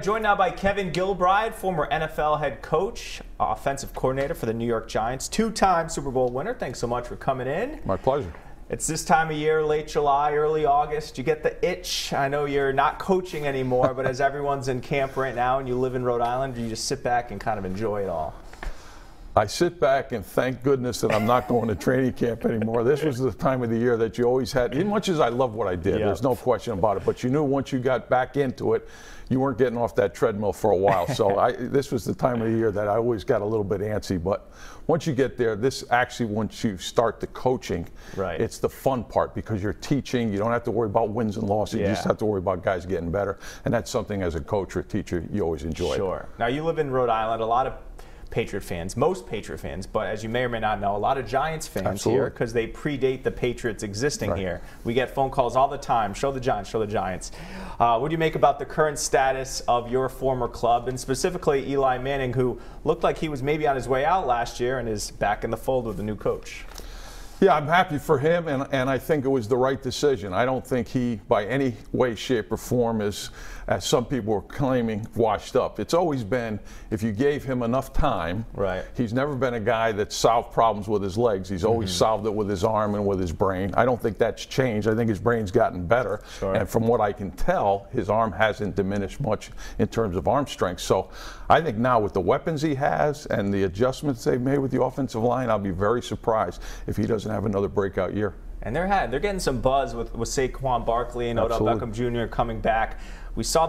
Joined now by Kevin Gilbride, former NFL head coach, offensive coordinator for the New York Giants, two-time Super Bowl winner. Thanks so much for coming in. My pleasure. It's this time of year, late July, early August. You get the itch. I know you're not coaching anymore, but as everyone's in camp right now and you live in Rhode Island, you just sit back and kind of enjoy it all. I sit back and thank goodness that I'm not going to training camp anymore. This was the time of the year that you always had, as much as I love what I did, there's no question about it, but you knew once you got back into it, you weren't getting off that treadmill for a while. So this was the time of the year that I always got a little bit antsy. But once you get there, this actually, once you start the coaching, it's the fun part because you're teaching. You don't have to worry about wins and losses. You just have to worry about guys getting better. And that's something as a coach or a teacher you always enjoy. Sure. Now, you live in Rhode Island. A lot of Patriot fans, most Patriot fans, but as you may or may not know, a lot of Giants fans here because they predate the Patriots existing here. We get phone calls all the time, show the Giants, show the Giants. What do you make about the current status of your former club, and specifically Eli Manning, who looked like he was maybe on his way out last year and is back in the fold with the new coach? Yeah, I'm happy for him, and I think it was the right decision. I don't think he, by any way, shape, or form, is, as some people were claiming, washed up. It's always been, if you gave him enough time, he's never been a guy that solved problems with his legs. He's always solved it with his arm and with his brain. I don't think that's changed. I think his brain's gotten better, and from what I can tell, his arm hasn't diminished much in terms of arm strength. So I think now with the weapons he has and the adjustments they've made with the offensive line, I'll be very surprised if he doesn't have another breakout year. And they're getting some buzz with Saquon Barkley and Odell Beckham Jr. coming back. We saw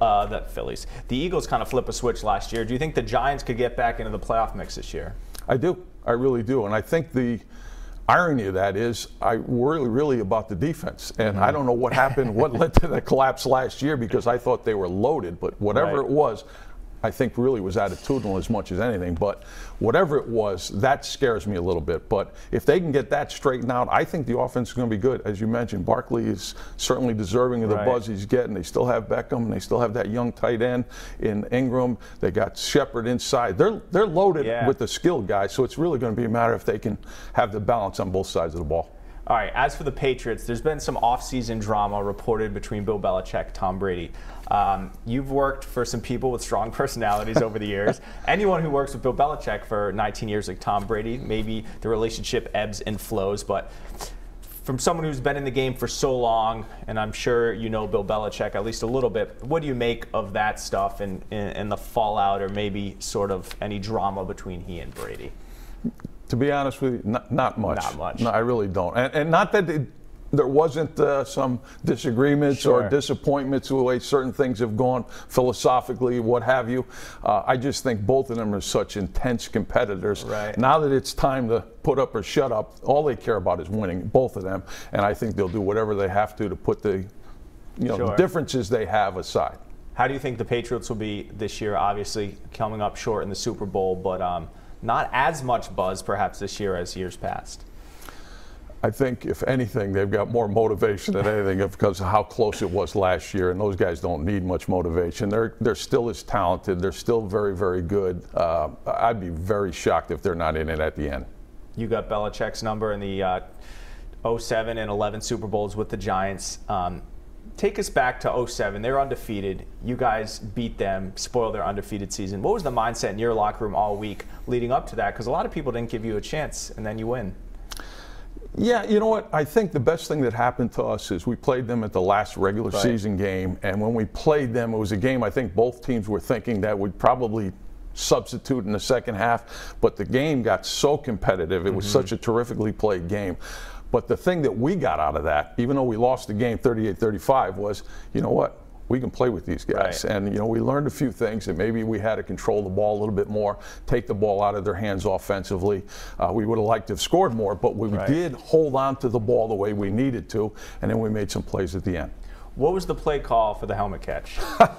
the Eagles kind of flip a switch last year. Do you think the Giants could get back into the playoff mix this year? I do. I really do. And I think the irony of that is I worry really about the defense. And I don't know what happened, what led to the collapse last year, because I thought they were loaded. But whatever it was, I think really was attitudinal as much as anything. But whatever it was, that scares me a little bit. But if they can get that straightened out, I think the offense is going to be good. As you mentioned, Barkley is certainly deserving of the buzz he's getting. They still have Beckham, and they still have that young tight end in Ingram. They got Shepard inside. They're loaded with the skilled guys, so it's really going to be a matter if they can have the balance on both sides of the ball. All right, as for the Patriots, there's been some off-season drama reported between Bill Belichick and Tom Brady. You've worked for some people with strong personalities over the years. Anyone who works with Bill Belichick for 19 years like Tom Brady, maybe the relationship ebbs and flows, but from someone who's been in the game for so long, and I'm sure you know Bill Belichick at least a little bit, what do you make of that stuff and the fallout, or maybe sort of any drama between he and Brady? To be honest with you, not much. Not much. No, I really don't. And not that there wasn't some disagreements or disappointments with the way certain things have gone philosophically, what have you. I just think both of them are such intense competitors. Now that it's time to put up or shut up, all they care about is winning, both of them. And I think they'll do whatever they have to put the the differences they have aside. How do you think the Patriots will be this year? Obviously coming up short in the Super Bowl, but not as much buzz perhaps this year as years past. I think, if anything, they've got more motivation than anything because of how close it was last year, and those guys don't need much motivation. They're still as talented. They're still very, very good. I'd be very shocked if they're not in it at the end. You got Belichick's number in the 07 and 11 Super Bowls with the Giants. Take us back to 07. They were undefeated. You guys beat them, spoiled their undefeated season. What was the mindset in your locker room all week leading up to that? Because a lot of people didn't give you a chance, and then you win. Yeah, you know what? I think the best thing that happened to us is we played them at the last regular season game, and when we played them, it was a game I think both teams were thinking that would probably substitute in the second half, but the game got so competitive. It was such a terrifically played game. But the thing that we got out of that, even though we lost the game 38-35, was, you know what? We can play with these guys. And, we learned a few things that maybe we had to control the ball a little bit more, take the ball out of their hands offensively. We would have liked to have scored more, but we did hold on to the ball the way we needed to, and then we made some plays at the end. What was the play call for the helmet catch?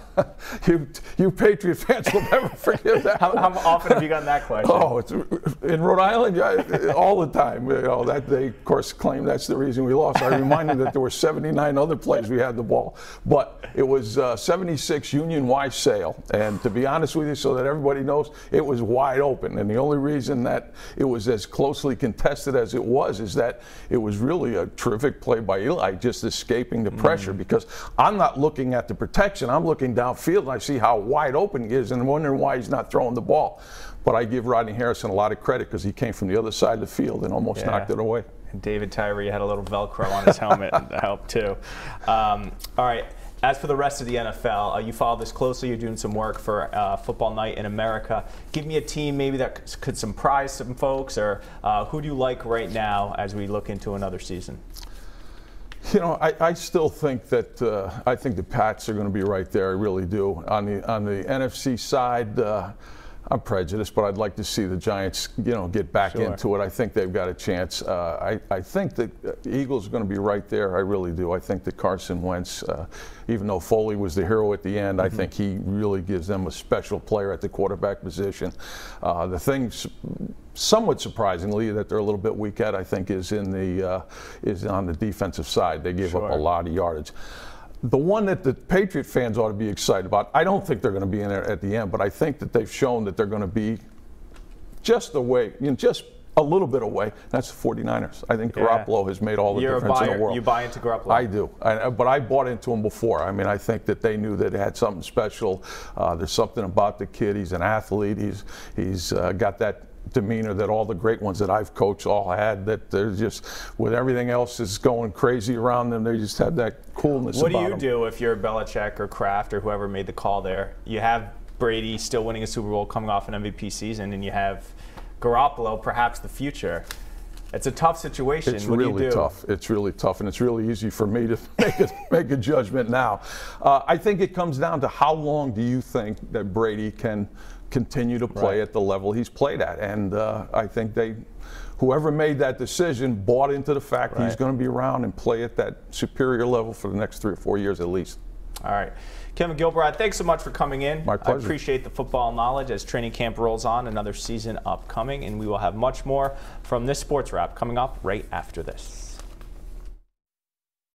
you Patriot fans will never forget that. How often have you gotten that question? Oh, it's in Rhode Island, all the time. That they, of course, claim that's the reason we lost. I remind them that there were 79 other plays we had the ball. But it was 76 Union Y Sale. And to be honest with you, so that everybody knows, it was wide open. And the only reason that it was as closely contested as it was is that it was really a terrific play by Eli, just escaping the pressure. Because I'm not looking at the protection. I'm looking down downfield and I see how wide open he is and I'm wondering why he's not throwing the ball. But I give Rodney Harrison a lot of credit because he came from the other side of the field and almost knocked it away. And David Tyree had a little Velcro on his helmet that helped too. All right. As for the rest of the NFL, you follow this closely. You're doing some work for Football Night in America. Give me a team maybe that could surprise some folks, or who do you like right now as we look into another season? You know, I still think that I think the Pats are going to be right there. I really do. On the NFC side, I'm prejudiced, but I'd like to see the Giants, you know, get back into it. I think they've got a chance. I think that the Eagles are going to be right there. I really do. I think that Carson Wentz, even though Foley was the hero at the end, I think he really gives them a special player at the quarterback position. The thing, somewhat surprisingly, that they're a little bit weak at, I think, is on the defensive side. They gave up a lot of yardage. The one that the Patriot fans ought to be excited about, I don't think they're going to be in there at the end, but I think that they've shown that they're going to be just away, you know, just a little bit away. That's the 49ers. I think Garoppolo has made all the difference in the world. You buy into Garoppolo? I do. But I bought into him before. I mean, I think that they knew that they had something special. There's something about the kid. He's an athlete. He's got that demeanor that all the great ones that I've coached all had, that they're just, with everything else is going crazy around them, they just have that coolness about them. What do you do if you're Belichick or Kraft or whoever made the call there? You have Brady still winning a Super Bowl, coming off an MVP season, and you have Garoppolo, perhaps the future. It's a tough situation. It's what really do you do? tough. It's really tough, and it's really easy for me to make a judgment now. I think it comes down to how long do you think that Brady can continue to play at the level he's played at, and I think whoever made that decision bought into the fact he's going to be around and play at that superior level for the next 3 or 4 years at least. All right. Kevin Gilbride, thanks so much for coming in. My pleasure. I appreciate the football knowledge as training camp rolls on, another season upcoming, and we will have much more from this Sports Wrap coming up right after this.